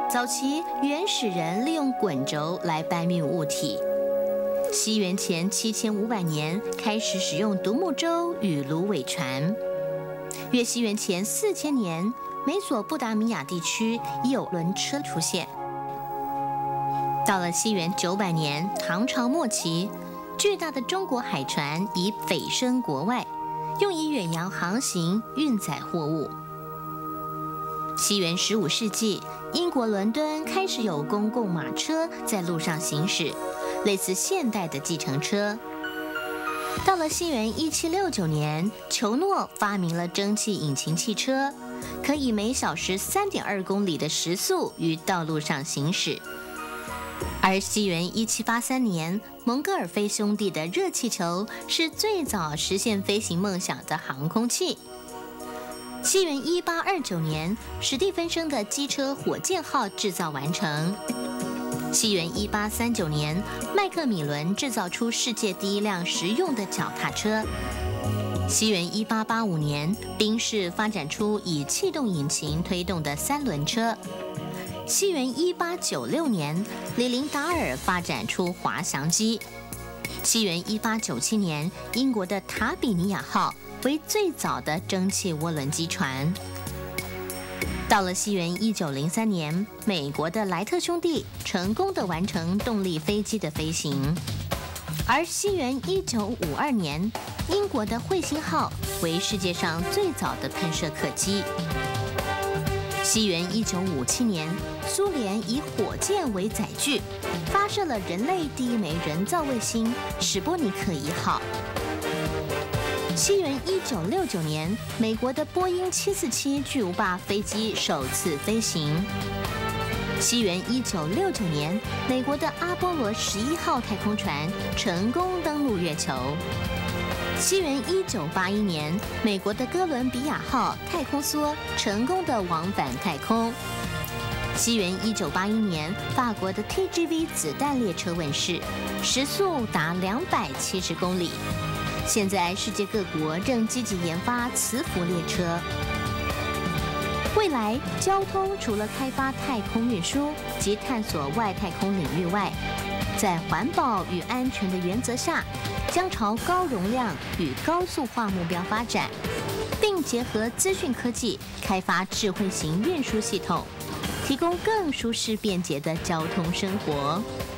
早期原始人利用滚轴来搬运物体。西元前7500年开始使用独木舟与芦苇船。约西元前4000年，美索不达米亚地区已有轮车出现。到了西元900年，唐朝末期，巨大的中国海船已蜚声国外，用以远洋航行运载货物。西元15世纪，英国伦敦开始有公共马车在路上行驶，类似现代的计程车。到了西元1769年，裘诺发明了蒸汽引擎汽车，可以每小时3.2公里的时速于道路上行驶。而西元1783年，蒙哥尔飞兄弟的热气球是最早实现飞行梦想的航空器。西元1829年，史蒂芬森的机车火箭号制造完成。西元1839年，麦克米伦制造出世界第一辆实用的脚踏车。西元1885年，宾士发展出以气动引擎推动的3轮车。西元1896年，李林达尔发展出滑翔机。西元1897年，英国的塔比尼亚号为最早的蒸汽涡轮机船。到了西元1903年，美国的莱特兄弟成功地完成动力飞机的飞行。而西元1952年，英国的彗星号为世界上最早的喷射客机。西元1957年，苏联以火箭为载具，发射了人类第一枚人造卫星史波尼克1号。西元1969年，美国的波音747巨无霸飞机首次飞行。西元1969年，美国的阿波罗11号太空船成功登陆月球。西元1981年，美国的哥伦比亚号太空梭成功的往返太空。西元1981年，法国的 TGV 子弹列车问世，时速达270公里。现在世界各国正积极研发磁浮列车。未来交通除了开发太空运输及探索外太空领域外，在环保与安全的原则下，将朝高容量与高速化目标发展，并结合资讯科技开发智慧型运输系统，提供更舒适便捷的交通生活。